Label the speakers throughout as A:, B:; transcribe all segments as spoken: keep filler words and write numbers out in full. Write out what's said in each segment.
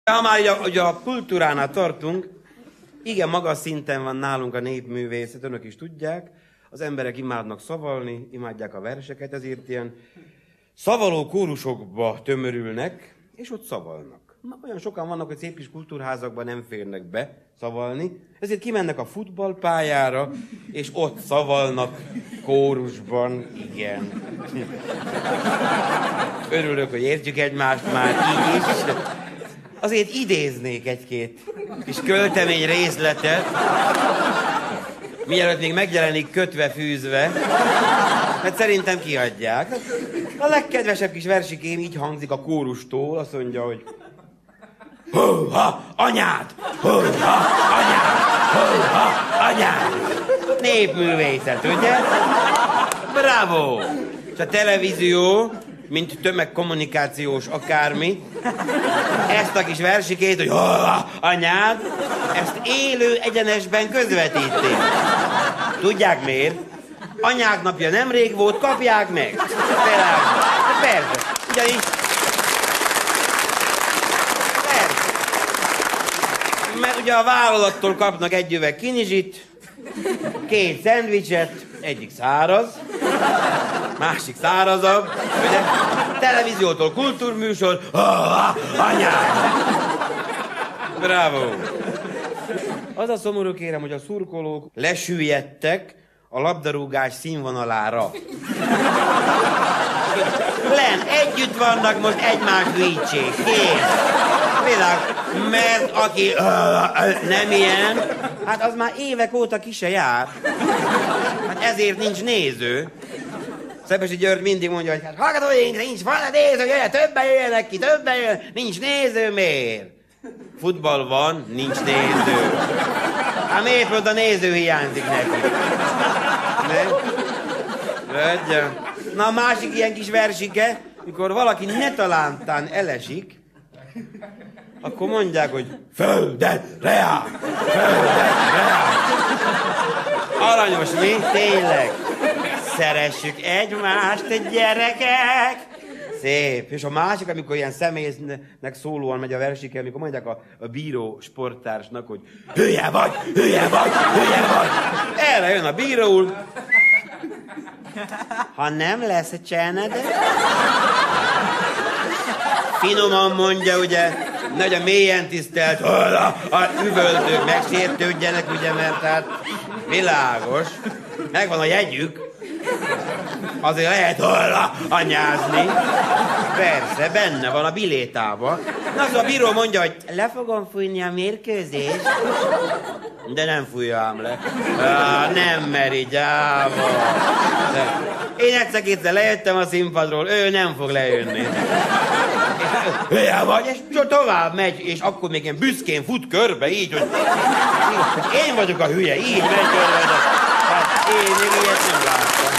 A: Ha már ugye, ugye a kultúránál tartunk, igen, magas szinten van nálunk a népművészet, önök is tudják. Az emberek imádnak szavalni, imádják a verseket, ezért ilyen szavaló kórusokba tömörülnek, és ott szavalnak. Na, olyan sokan vannak, hogy szép kis kultúrházakban nem férnek be szavalni, ezért kimennek a futballpályára, és ott szavalnak kórusban, igen. Örülök, hogy értjük egymást már így is. Azért idéznék egy-két kis költemény részletet, mielőtt még megjelenik kötve, fűzve, mert szerintem kiadják. A legkedvesebb kis versikém így hangzik a kórustól, azt mondja, hogy hú-ha, anyád! Hú-ha, anyád! Hú-ha, anyád! Népművészet, ugye? Bravo! És a televízió, mint tömegkommunikációs akármi, ezt a kis versikét, hogy hú-ha, anyád, ezt élő egyenesben közvetítik. Tudják miért? Anyák napja nemrég volt, kapják meg. Persze. Ugyanis... Persze. Mert ugye a vállalattól kapnak egy üveg kinizsit, két szendvicset, egyik száraz, másik szárazabb, ugye? Televíziótól kultúrműsor, anyád! Bravo! Az a szomorú, kérem, hogy a szurkolók lesüllyedtek a labdarúgás színvonalára. Len, együtt vannak, most egymást hűítsék. Kész. Világ, mert aki nem ilyen, hát az már évek óta ki se jár. Hát ezért nincs néző. Szepesi György mindig mondja, hogy hát hallgatóink, nincs van néző, jöjjön, többen jöjjenek ki, többen jöjjenek, nincs néző, miért? Futball van, nincs néző. Hát miért pont a néző hiányzik neki? Ne? Rögyen. Na a másik ilyen kis versike, mikor valaki netalántán elesik, akkor mondják, hogy földet reál, földet reál. Aranyos, mi? Tényleg. Szeressük egymást, gyerekek! Szép. És a másik, amikor ilyen személynek szólóan megy a versike, amikor mondják a, a bíró sporttársnak, hogy hülye vagy, hülye vagy, hülye vagy. Erre jön a bíró úr. Ha nem lesz csened, finoman mondja, ugye, nagyon mélyen tisztelt, a, a üvöltők megsértődjenek, ugye, mert hát világos, megvan a jegyük, azért lehet holla anyázni. Persze, benne van a bilétában. Na, az a bíró mondja, hogy le fogom fújni a mérkőzést, de nem fújja ám le. Á, nem meri, gyáva. De én egyszer-kétszer lejöttem a színpadról, ő nem fog lejönni. Hülye vagy, és tovább megy, és akkor még ilyen büszkén fut körbe, így, hogy én vagyok a hülye, így megy körbe. Hát én még ilyet nem láttam.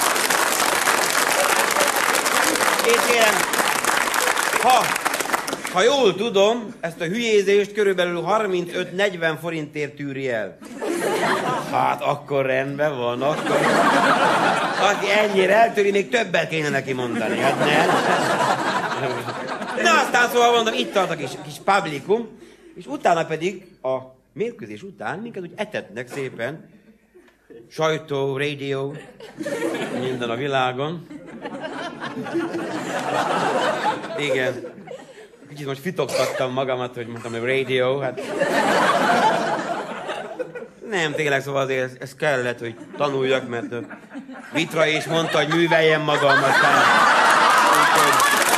A: És kérem, ha, ha jól tudom, ezt a hülyézést körülbelül harmincöt-negyven forintért tűri el. Hát akkor rendben van, akkor... Aki ennyire eltűri, még többet kéne neki mondani, hát nem? Na aztán szóval mondom, itt tart a kis, kis publikum, és utána pedig a mérkőzés után minket úgy etetnek szépen. Sajtó, rádió, minden a világon. Igen. Kicsit most fitoktattam magamat, hogy mondtam, hogy rádió, hát... Nem, tényleg, szóval azért ez, ez kellett, hogy tanuljak, mert Vitra is mondta, hogy műveljem magam, aztán... Úgyhogy...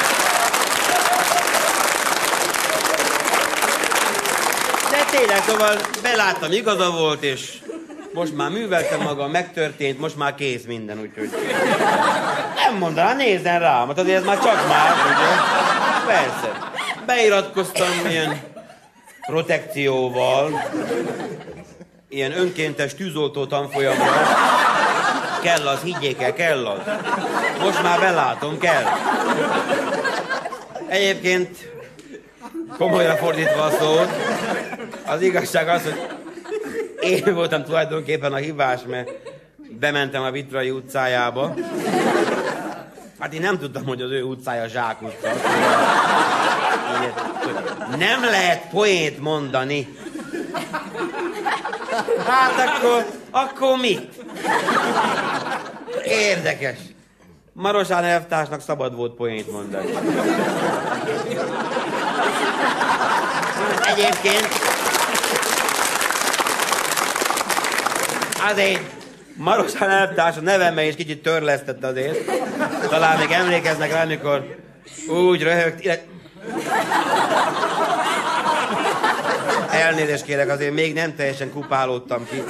A: De tényleg, szóval beláttam, igaza volt, és most már műveltem magam, megtörtént, most már kész minden, úgyhogy... Nem mondanám, nézzen rám, hát azért ez már csak más, ugye? Persze. Beiratkoztam ilyen protekcióval, ilyen önkéntes tűzoltó tanfolyamra. Kell az, higgyék el, kell az. Most már belátom, kell. Egyébként, komolyra fordítva a szót, az igazság az, hogy én voltam tulajdonképpen a hibás, mert bementem a Vitrai utcájába. Hát én nem tudtam, hogy az ő utcája Zsák utca. Nem lehet poént mondani. Hát akkor, akkor mit? Érdekes. Marosán elvtársnak szabad volt poént mondani. Egyébként azért Marosán elvtárs a nevemmel is kicsit törlesztett azért. Talán még emlékeznek rá, amikor úgy röhögt, illetve... Elnézést kérek, azért még nem teljesen kupálódtam ki.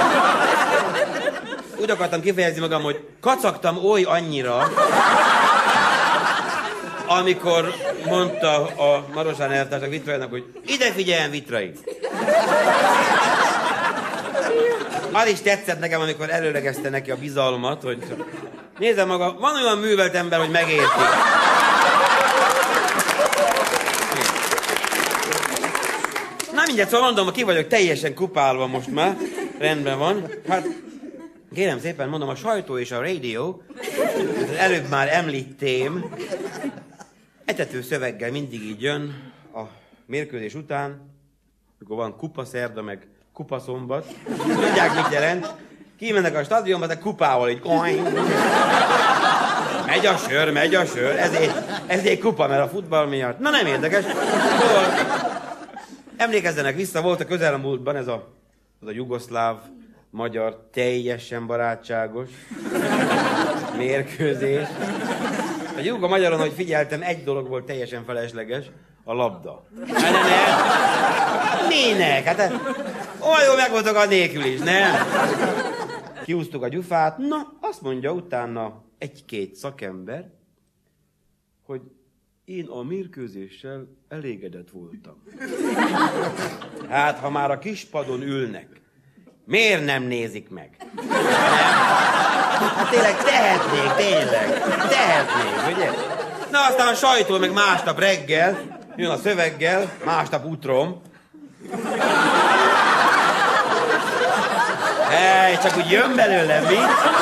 A: Úgy akartam kifejezni magam, hogy kacagtam oly annyira, amikor mondta a Marosán elvtársnak Vitrainak, hogy ide figyeljen, Vitrai! Az is tetszett nekem, amikor előlegezte neki a bizalmat, hogy nézze maga, van olyan művelt ember, hogy megérti. Na mindjárt, szóval mondom, ki vagyok teljesen kupálva most már. Rendben van. Hát, kérem szépen, mondom, a sajtó és a rádió, előbb már említém, etető szöveggel mindig így jön a mérkőzés után, mikor van kupaszerda, meg kupaszombat. Tudják, mit jelent? Kimennek a stadionba, de kupával így... Megy a sör, megy a sör, ezért, ezért kupa, mert a futball miatt. Na nem érdekes. Szóval, emlékezzenek vissza, volt a közelmúltban ez a, az a jugoszláv, magyar, teljesen barátságos mérkőzés. A jugo magyaron, hogy figyeltem, egy dolog volt teljesen felesleges, a labda. Hát nem, nem. Minek? Hát olyan jól meg voltak a nélkül is, nem? Kiúztuk a gyufát, na, azt mondja utána egy-két szakember, hogy én a mérkőzéssel elégedett voltam. Hát, ha már a kispadon ülnek, miért nem nézik meg? Nem? Hát tényleg tehetnék, tényleg. Tehetnék, ugye? Na aztán a sajtó meg másnap reggel, jön a szöveggel, másnap utrom. Hely, csak úgy jön belőlem, mi?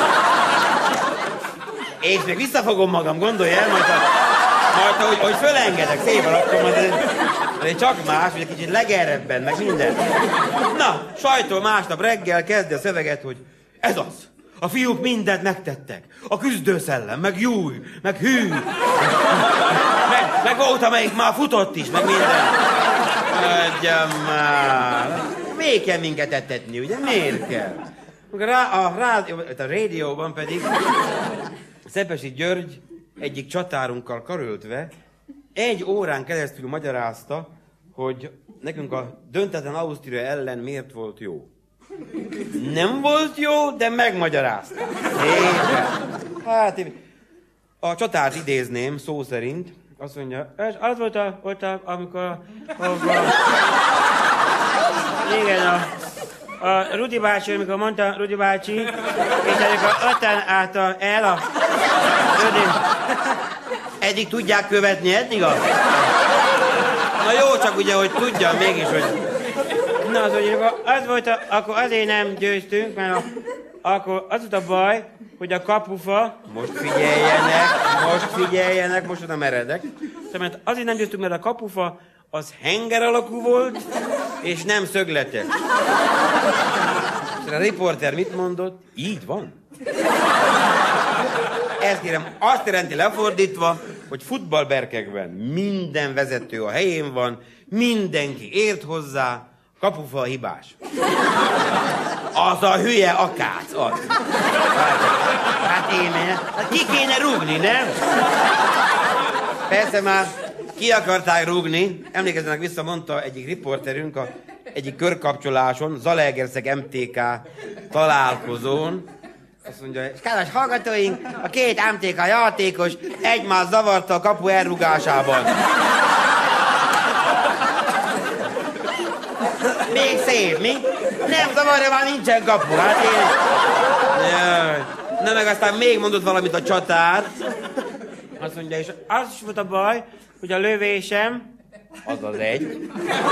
A: És még visszafogom magam, gondolj el, majd, a, majd hogy, hogy fölengedek, szépen akkor majd ez csak más, hogy egy kicsit legerebben, meg minden. Na, sajtó másnap reggel kezdi a szöveget, hogy ez az. A fiúk mindent megtettek. A küzdőszellem, meg júj, meg hű. Meg, meg volt, amelyik már futott is, meg minden. Adjam már. Miért kell minket etetni, ugye? Miért kell? A, a, rádió, a rádióban pedig Szepesi György egyik csatárunkkal karöltve egy órán keresztül magyarázta, hogy nekünk a döntetlen Ausztria ellen miért volt jó. Nem volt jó, de megmagyarázta. Éppen. Hát, a csatárt idézném szó szerint. Azt mondja, ez az volt, a, volt a, amikor a, a, a, igen, a, a Rudi bácsi, amikor mondta Rudi bácsi, és amikor öten át a, el a Rudi. Eddig tudják követni, eddig a? Na jó, csak ugye, hogy tudjam mégis, hogy... Na, az, hogy az volt, a, akkor azért nem győztünk, mert a, akkor az volt a baj, hogy a kapufa... Most figyeljenek, most figyeljenek, most oda meredek. Szóval azért nem győztünk, mert a kapufa az henger alakú volt, és nem szögletes. És a riporter mit mondott? Így van. Ezt kérem, azt jelenti lefordítva, hogy futballberkekben minden vezető a helyén van, mindenki ért hozzá, kapufa a hibás. Az a hülye akác, az. Hát, hát én, hát ki kéne rúgni, nem? Persze már ki akarták rúgni. Emlékezzenek vissza, mondta egyik riporterünk a egyik körkapcsoláson, Zalaegerszeg em té ká találkozón. Azt mondja, és kedves hallgatóink, a két em té ká játékos egymást zavarta a kapu elrugásában. Még szép, mi? Nem zavarja, már nincsen kapu. Hát én... Jaj. Na meg aztán még mondott valamit a csatár. Azt mondja, és az is volt a baj, hogy a lövésem... Az az egy.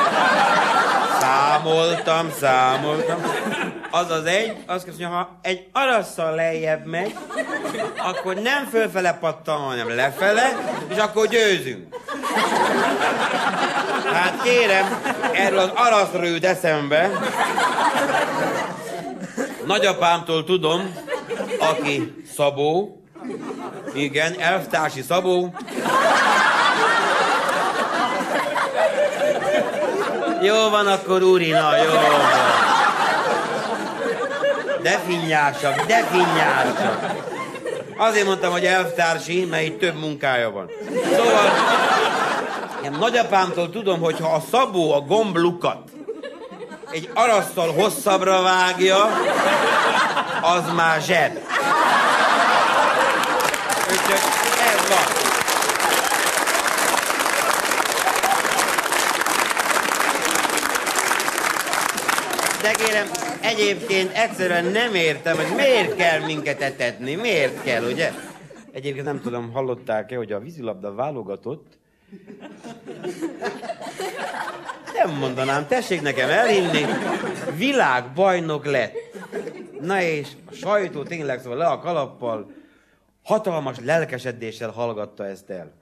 A: Számoltam, számoltam. Az az egy, azt mondja, ha egy arasszal lejjebb megy, akkor nem fölfele pattan, hanem lefele, és akkor győzünk. Hát kérem, erről az araszról jut eszembe. Nagyapámtól tudom, aki Szabó, igen, elvtársi Szabó. Jó van akkor, Urina, jó van. De finnyásabb, de finnyásabb. Azért mondtam, hogy elvtársi, mert itt több munkája van. Szóval, én nagyapámtól tudom, hogy ha a Szabó a gomblukat egy arasszal hosszabbra vágja, az már zseb. Úgyhogy ez van. De kérem, egyébként egyszerűen nem értem, hogy miért kell minket etetni, miért kell, ugye? Egyébként nem tudom, hallották-e, hogy a vízilabda válogatott? Nem mondanám, tessék nekem elhinni, világbajnok lett. Na és a sajtó tényleg szóval le a kalappal, hatalmas lelkesedéssel hallgatta ezt el.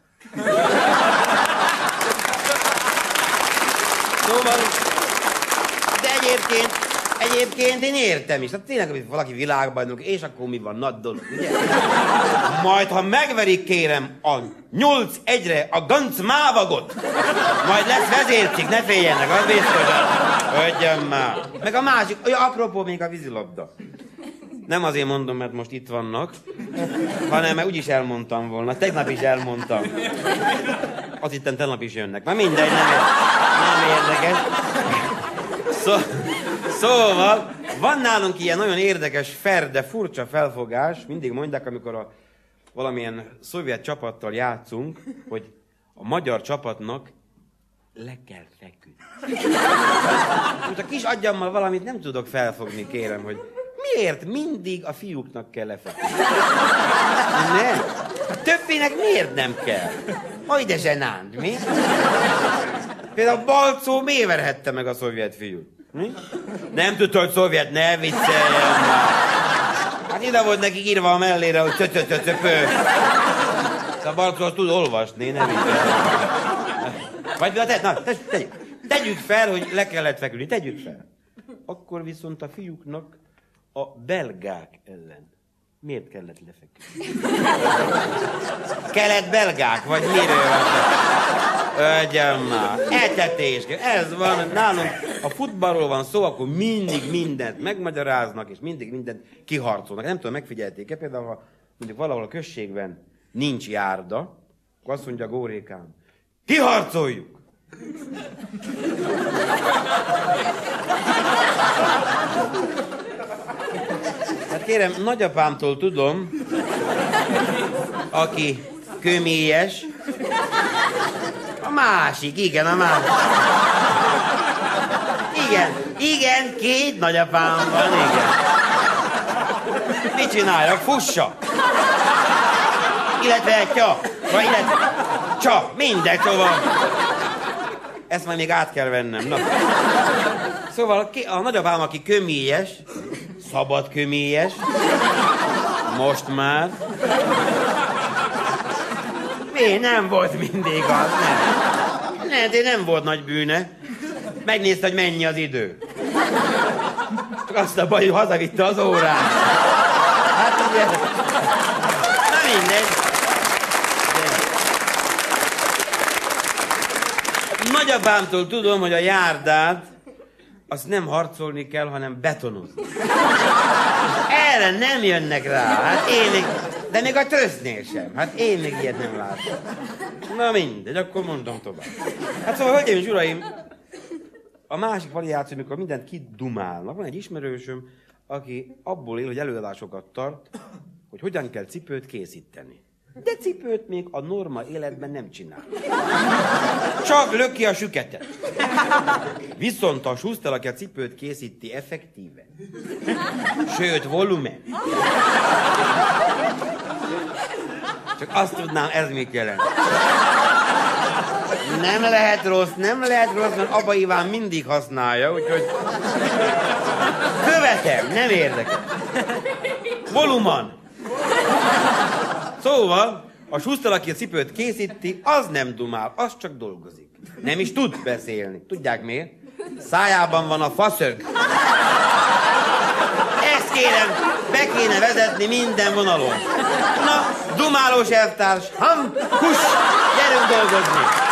A: Szóval, de egyébként, egyébként én értem is. Tehát tényleg, hogy valaki világbajnok, és akkor mi van, nagy dolog, ugye? Majd, ha megverik, kérem, a nyolc egyre a Ganz Mávagot, majd lesz vezércik, ne féljenek, az biztos. Ögyem már. Meg a másik, olyan apropó még a vízilabda. Nem azért mondom, mert most itt vannak, hanem mert úgyis elmondtam volna. Tegnap is elmondtam. Azt hittem, tegnap is jönnek. Már mindegy, nem, nem érdekes. Szó, szóval, van nálunk ilyen nagyon érdekes, fair, de furcsa felfogás. Mindig mondják, amikor a valamilyen szovjet csapattal játszunk, hogy a magyar csapatnak le kell feküdni. Most a kis agyammal valamit nem tudok felfogni, kérem, hogy miért mindig a fiúknak kell lefeküdni? Nem. A többinek miért nem kell? Majd de zsenánt, mi? Például Balczó miért verhette meg a szovjet fiút? Mi? Nem tudta, hogy szovjet, ne vicceljen már. Hát ide volt neki írva a mellére, hogy cöcöcöcöpő. Szóval Balczó azt tud olvasni, ne vicceljen. Vagy te, na, tegyük, tegyük fel, hogy le kellett feküdni, tegyük fel. Akkor viszont a fiúknak a belgák ellen miért kellett lefeküdni? Kelet-belgák, vagy miről van? Ögyem már. Etetés. Ez van, nálunk a futballról van szó, akkor mindig mindent megmagyaráznak, és mindig mindent kiharcolnak. Nem tudom, megfigyelték-e? Például, ha mondjuk valahol a községben nincs járda, akkor azt mondja Górékám, kiharcoljuk! Hát kérem, nagyapámtól tudom, aki kömélyes, a másik, igen, a másik. Igen, igen, két nagyapám van, igen. Mit csináljak? Fussa! Illetve csa, vagy illetve csa, mindegy, szóval. Ezt majd még át kell vennem, na. Szóval a nagyapám, aki kömélyes, szabad kömélyes, most már. Mi? Nem volt mindig az, nem. Nem, de nem volt nagy bűne. Megnézte, hogy mennyi az idő. Csak azt a baj, hogy hazavitte az órát. Hát ugye... Na mindegy. Nagyapámtól tudom, hogy a járdát azt nem harcolni kell, hanem betonozni. Erre nem jönnek rá. Hát én még, de még a trösznél sem. Hát én még ilyet nem látom. Na mindegy, akkor mondom tovább. Hát szóval, hölgyeim és uraim, a másik variáció, amikor mindent kidumálnak. Van egy ismerősöm, aki abból él, hogy előadásokat tart, hogy hogyan kell cipőt készíteni. De cipőt még a norma életben nem csinál. Csak lök ki a süketet. Viszont a Schuster, aki a cipőt készíti, effektíve. Sőt, volumen. Csak azt tudnám, ez mit jelent. Nem lehet rossz, nem lehet rossz, mert Abba Iván mindig használja, úgyhogy... Követem, nem érdekel. Voluman. Szóval, A Schuster, aki a cipőt készíti, az nem dumál, az csak dolgozik. Nem is tud beszélni. Tudják miért? Szájában van a faszög. Ezt kérem, be kéne vezetni minden vonalon. Na, dumálós elvtárs, ham, kus, gyerünk dolgozni!